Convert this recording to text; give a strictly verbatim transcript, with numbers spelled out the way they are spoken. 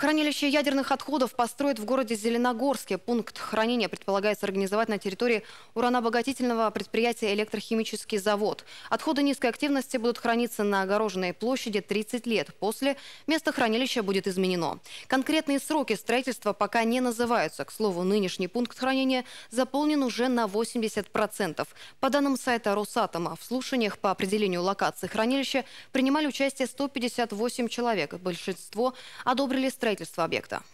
Хранилище ядерных отходов построят в городе Зеленогорске. Пункт хранения предполагается организовать на территории уранообогатительного предприятия «Электрохимический завод». Отходы низкой активности будут храниться на огороженной площади тридцать лет. После место хранилища будет изменено. Конкретные сроки строительства пока не называются. К слову, нынешний пункт хранения заполнен уже на восемьдесят процентов. По данным сайта Росатома, в слушаниях по определению локации хранилища принимали участие сто пятьдесят восемь человек. Большинство одобрили строительство объекта.